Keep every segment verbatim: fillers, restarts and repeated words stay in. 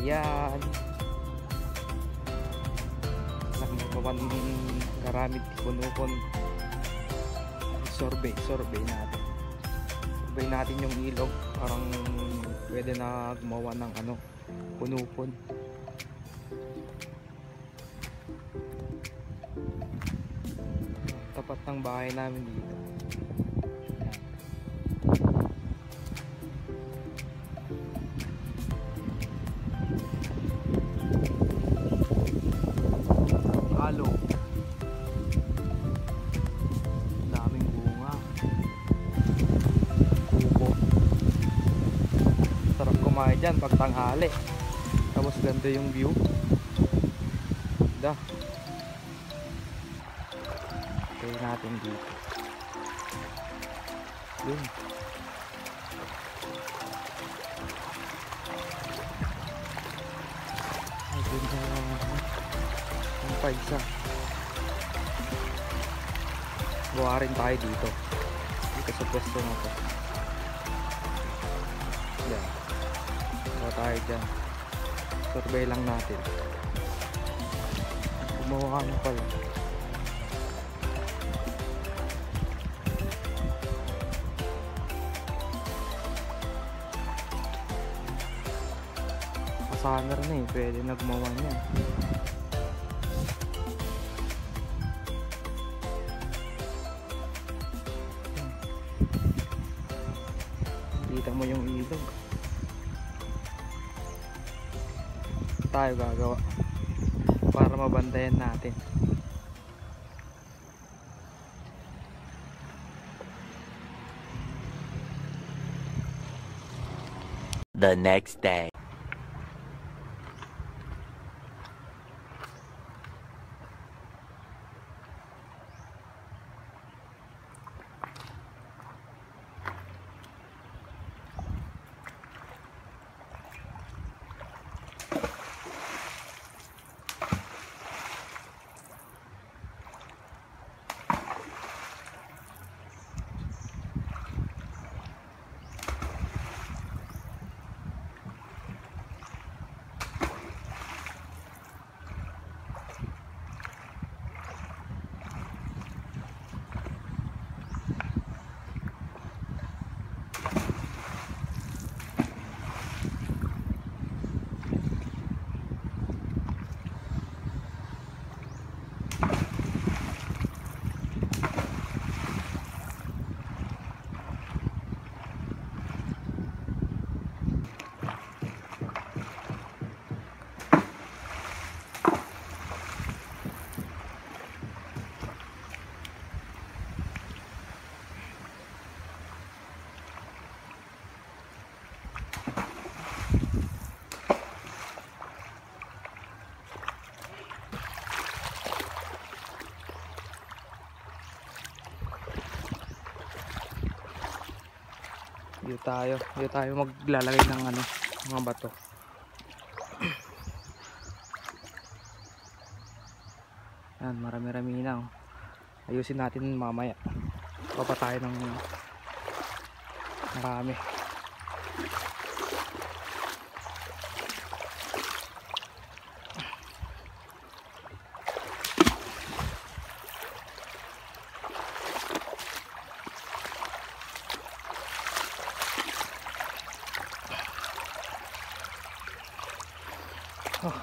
Ayan. Nagmamaman karamid punupon. Sorbet, sorbet natin. Sorbet natin yung ilog. Parang pwede na gumawa ng ano, punupon. Tapat ng bahay namin dito. Halo. Daming bunga. Buko. Sarap kumain dyan pag tanghali. Tapos ganda yung view. Ganda. Try natin dito. Yun. Ay, ganda. Ang paisa. Gawa rin tayo dito. Dito sa pwesto na to. Yan. Gawa tayo dyan. Survey lang natin. Gumawa mo pala. Summer na eh, pwede na gumawa niya. Kita mo yung ilog. Tayo gagawa para mabantayan natin. The next day. Dito tayo, dito tayo maglalagay ng ano, mga bato. Yan, marami-rami na. Oh. Ayusin natin mamaya. Papa tayo ng marami. Oh.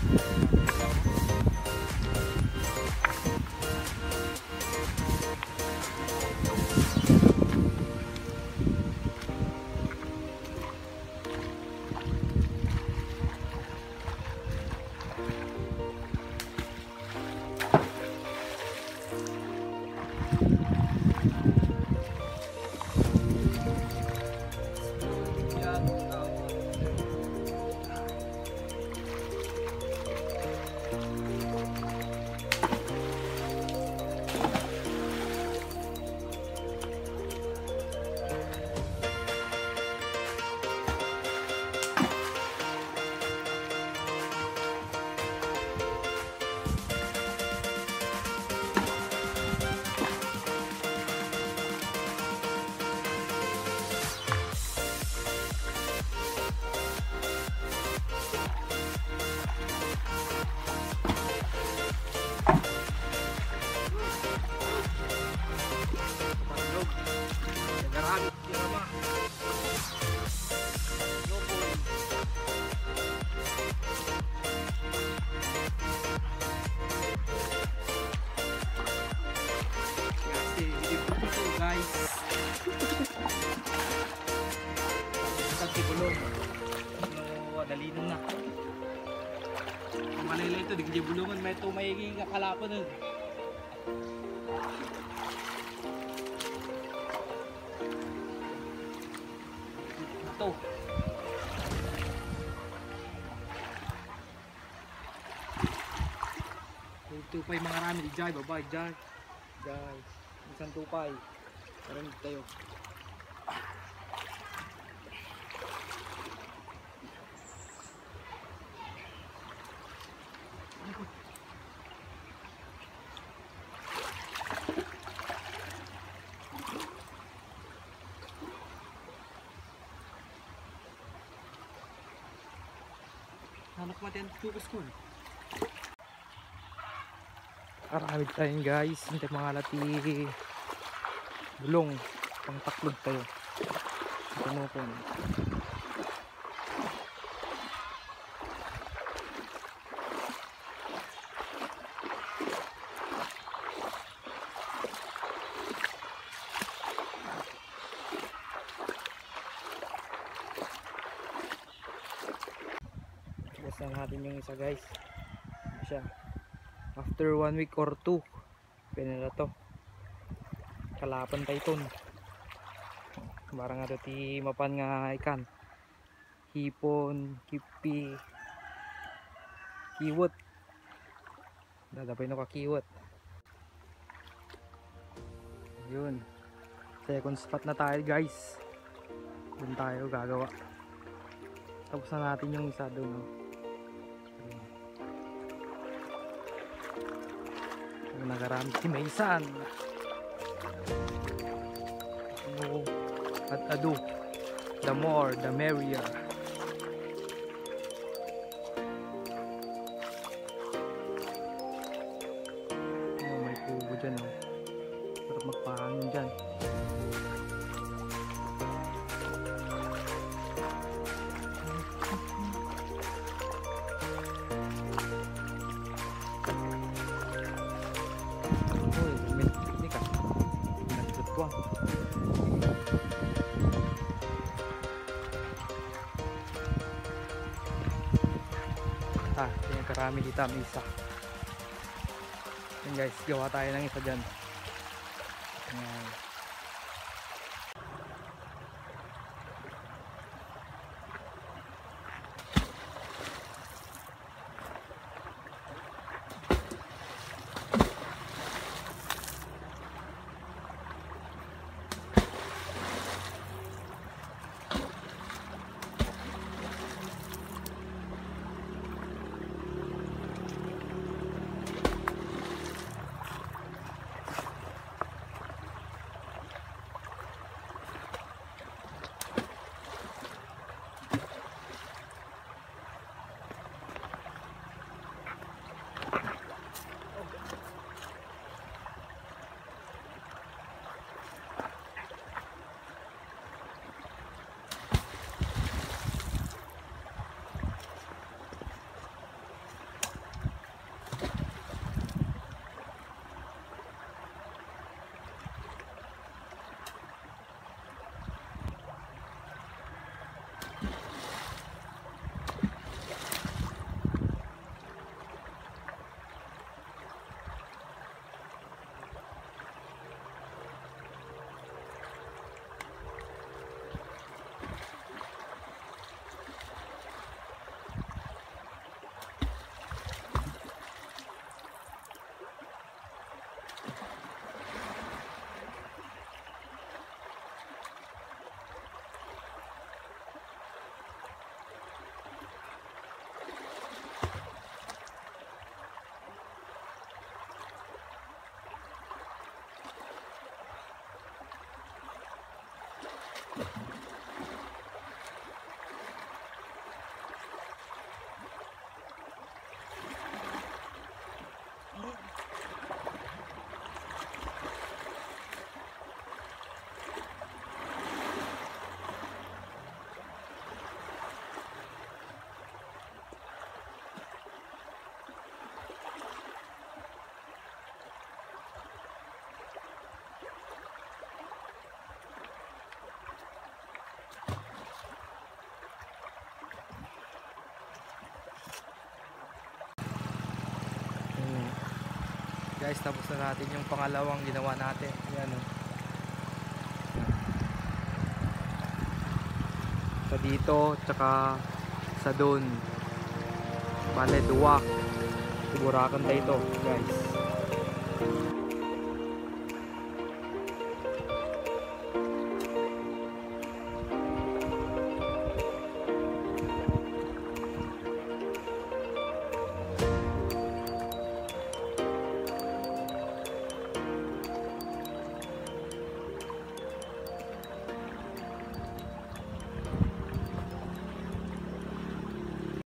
Dalino na. Ang malila ito, di bulungan, may ito may kakalapan nun. Ito. Tupay mga rami di jay, babay jay. Guys, isang tupay. Parang tayo. Anak matin tugas ko. Karamid tayo guys, hindi mga lati bulong, pang taklog tayo. Ito mo po. Basta natin yung isa guys. Siya. After one week or two, pinala to. Kalapan tayo ton. Barang nga ti mapan nga ikan. Hipon, kipi, kiwot. Dadapay no ka kiwot. Yun. Second spot na tayo guys. Doon tayo gagawa. Tapos na natin yung isa doon. No? Nagarami si Maysan. Oh, at ado, the more the merrier. Oh, may pugo dyan oh. Sarap magpahangin dyan. Ah, yung karami dito ang isa. Yan guys, gawa tayo ng isa dyan. Ayan. Guys, tapos na natin yung pangalawang ginawa natin. Yan o. Sa dito, tsaka sa doon. Bale, duwak. Burakan tayo ito, guys.